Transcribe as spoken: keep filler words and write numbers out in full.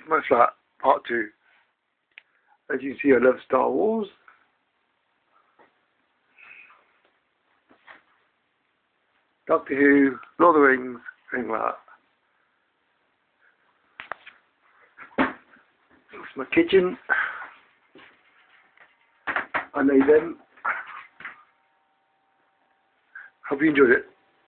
to my flat, part two. As you see, I love Star Wars. Doctor Who, Lord of the Rings, things like that. It's my kitchen. I made them. Hope you enjoyed it.